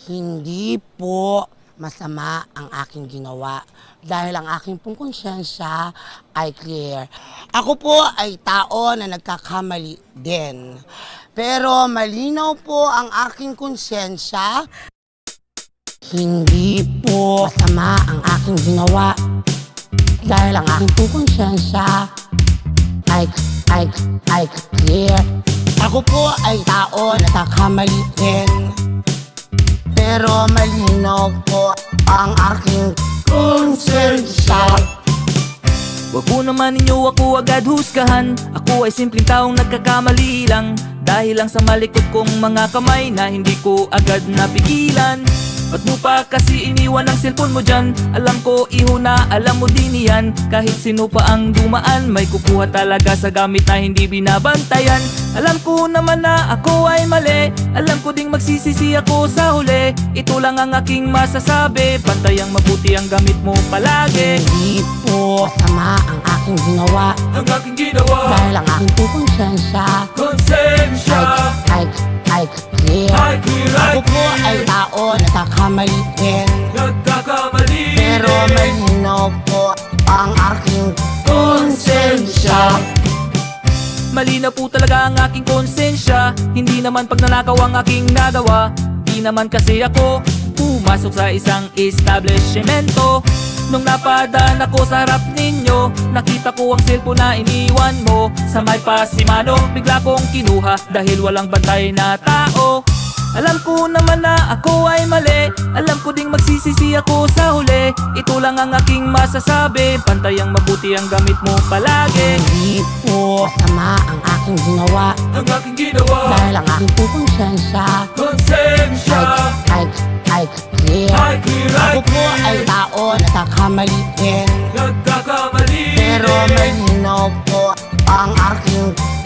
Hindi po masama ang aking ginawa dahil ang aking pong konsyensya ay clear. Ako po ay tao na nagkakamali din. Pero malinaw po ang aking konsyensya. Hindi po masama ang aking ginawa dahil ang aking pong konsyensya ay clear. Ako po ay tao na nagkakamali din. Pero malinaw po ang aking konsensya. Wag po naman ninyo ako agad husgahan. Ako ay simpleng taong nagkakamali lang, dahil lang sa malikot kong mga kamay na hindi ko agad napigilan. Ba't mo pa kasi iniwan ang cellphone mo dyan? Alam ko iho na alam mo din yan. Kahit sino pa ang dumaan, may kukuha talaga sa gamit na hindi binabantayan. Alam ko naman na ako ay mali, alam ko ding magsisisi ako sa huli. Ito lang ang aking masasabi, bantayang mabuti ang gamit mo palagi. Hindi po masama ang aking ginawa dahil ang aking pong konsensya ay clear. Ako po ay tao na nagkakamali din. Pero malinaw po ang aking konsensya. Malinaw po talaga ang aking konsensya. Hindi naman pagnanakaw ang aking nagawa. Di naman kasi ako pumasok sa isang establishmento. Nung napadaan ako sa harap ninyo, nakita ko ang cellphone na iniwan mo. Sa may pasimano, bigla kong kinuha dahil walang bantay na tao. Alam ko naman na ako ay mali, alam ko ding magsisisi ako sa huli. Ito lang ang aking masasabi, bantayang mabuti ang gamit mo palagi. Hindi po masama ang aking ginawa dahil ang aking pong konsensya ay clear. Ako po ay tao na nagkakamali din. Pero malinaw po ang aking